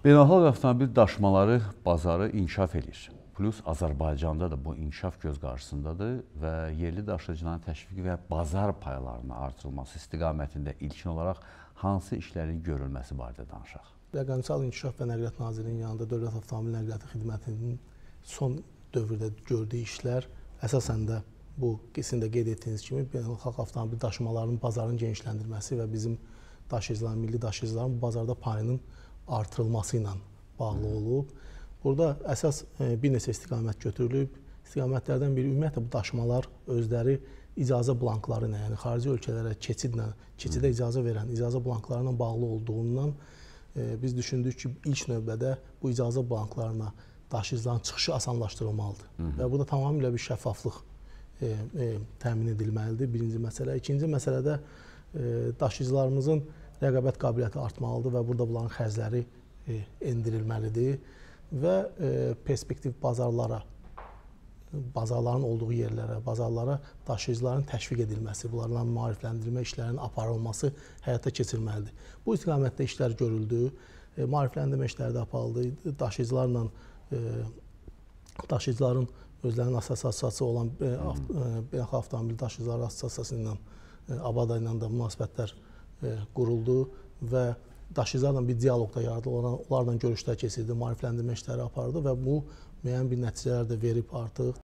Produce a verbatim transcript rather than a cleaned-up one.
Beynəlxalq avtomobil daşımaları bazarı inkişaf edir. Plus Azərbaycanda da bu inkişaf göz qarşısındadır və yerli daşıyıcıların təşviqi və bazar paylarının artırılması istiqamətində ilkin olaraq hansı işlərin görülməsi barədə danışaq. Rəqəmsal İnkişaf və Nəqliyyat Nazirliyinin yanında Dövlət Avtomobil Nəqliyyatı Xidmətinin son dövrdə gördüyü işlər əsasən də bu sizin də qeyd etdiyiniz kimi beynəlxalq avtomobil daşımalarının bazarının genişləndirilməsi və bizim daşıyıcıların, milli daşıyıcıların bu bazarda payının artırılması ilə bağlı olub. Burada əsas bir neçə istiqamət götürülüb. İstiqamətlərdən biri ümumiyyətlə bu daşımalar özləri icazə blankları ilə, yəni xarici ölkələrə keçidlə, keçidə icazə verən icazə blankları ilə bağlı olduğundan e, biz düşündük ki, ilk növbədə bu icazə blanklarına daşıyıcıların çıxışı asanlaşdırılmalıdır. Hı -hı. Və burada tamamilə bir şəffaflıq e, e, təmin edilməlidir. Birinci məsələ. İkinci məsələdə e, daşıyıcılarımızın rəqabət qabiliyyəti artmalıdır və burada bunların xərcləri e, endirilməlidir və e, perspektiv bazarlara, bazarların olduğu yerlərə, bazarlara daşıyıcıların təşviq edilməsi, bunlarla maarifləndirmə işlərinin aparılması həyata keçirilməlidir. Bu istiqamətdə işlər görüldü, e, maarifləndirmə işləri də aparıldı, daşıyıcılarla e, daşıyıcıların özlərinin assosiasiyası olan e, Beynəlxalq Avtomobil Daşıyıcıları Assosiasiyası ilə, e, ABADA ilə də münasibətlər e, quruldu və daşıyıcılarla bir dialoq da yaradıldı, onlarla görüşlər keçirdi, maarifləndirmə işləri apardı və bu müəyyən bir nəticələr də verib artıq.